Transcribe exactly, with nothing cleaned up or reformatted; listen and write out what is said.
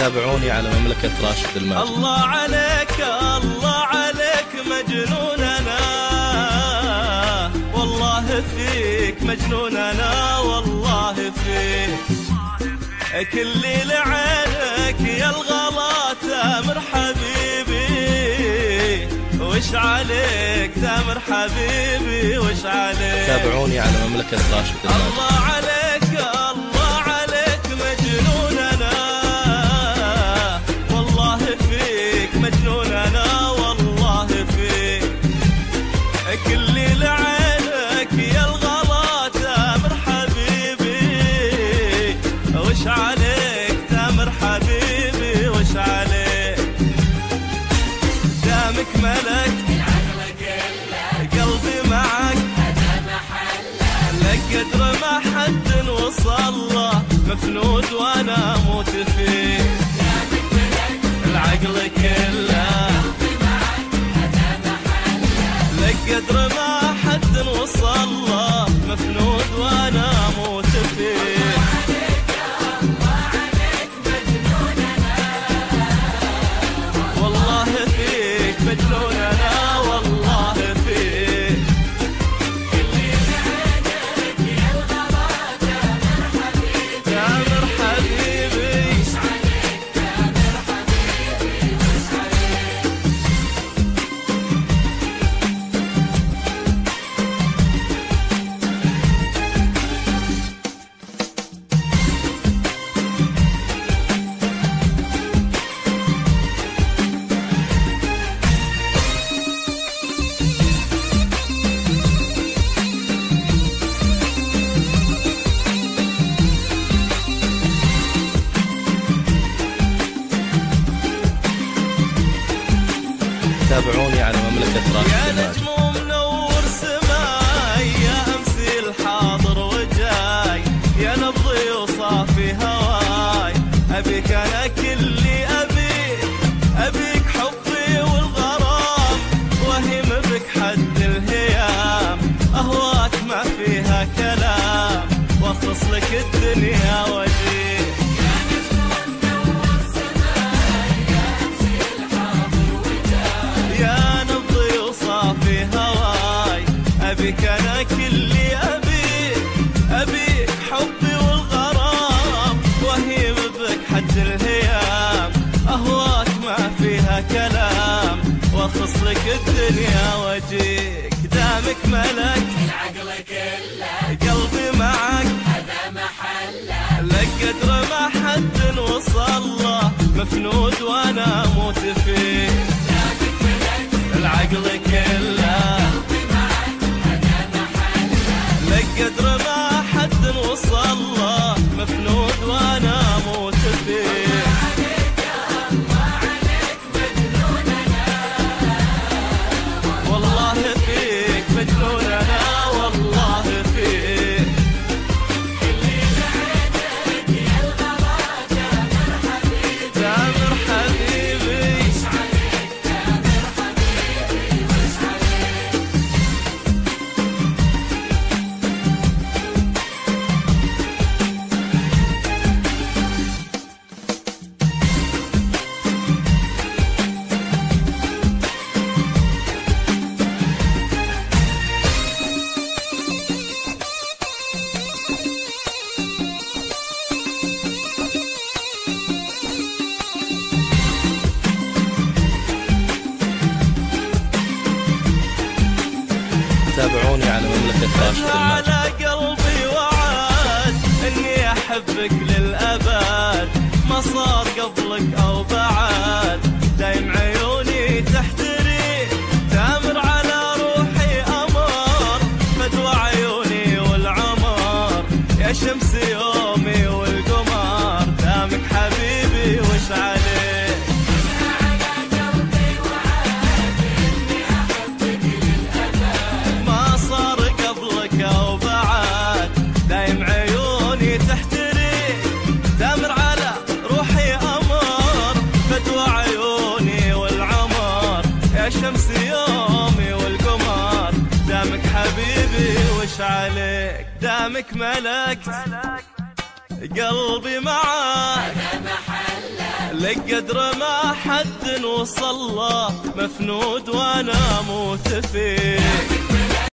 تابعوني على مملكة راشد الماجد. الله عليك الله عليك مجنون أنا، والله فيك مجنون أنا، والله فيك كل لعينك يا الغلا تامر حبيبي، وش عليك تامر حبيبي وش عليك. تابعوني على مملكة راشد الماجد. الله عليك الله عليك مجنون أنا، والله فيك مجنون أنا، والله فيك كل لعينك يا الغلا تامر حبيبي، وش عليك تامر حبيبي وش عليك. دامك ملك قلبي معك لك قدر ما حد وصل له، مفنود وانا اموت فيه. العقل كله لك قدر ما حد وصل له، مفنود وانا اموت فيه. والله فيك مجنون انا، والله فيك تامر حبيبي. تابعوني على مملكة راشد يا الماجد. نجم منور سماي يا أمسي الحاضر وجاي، يا نبضي وصافي هواي، أبيك أنا كلي أبيك، أبيك حبي والغرام، وهم بك حد الهيام، أهواك ما فيها كلام، واخلص لك الدنيا وجيك. أبيك أنا كلي أبيك، أبيك حبي والغرام، وهيم بك حد الهيام، أهواك ما فيها كلام، واخص لك الدنيا وجيك. دامك ملك العقل كله قلبي معك هذا محله، لك قدر ما حد وصل له، مفنود وانا اموت فيه. دامك ملك العقل كله قدر ما حد وصل له، مفنود وانا اموت فيه. الله عليك مجنون أنا، والله فيك مجنون انا، والله فيك اللي لعينك يا الغلا تامر حبيبي، تامر حبيبي وش عليك تامر حبيبي وش عليك. تابعوني على مملكة راشد الماجد. على قلبي وعد اني احبك للابد، ما صار قبلك او بعد، دايم عيوني تحتري، تامر على روحي امر، فدوى عيوني والعمر، يا شمس يومي والقمر، دامك حبيبي وش عليك. ما صار قبلك او بعد، دايم عيوني تحتري، تامر على روحي امر، فدوى عيوني والعمر، يا شمس يومي والقمر، دامك حبيبي وش عليك. دامك ملكت قلبي معاك هذا محله لك قدر ما حد وصل له، مفنود وانا اموت فيه.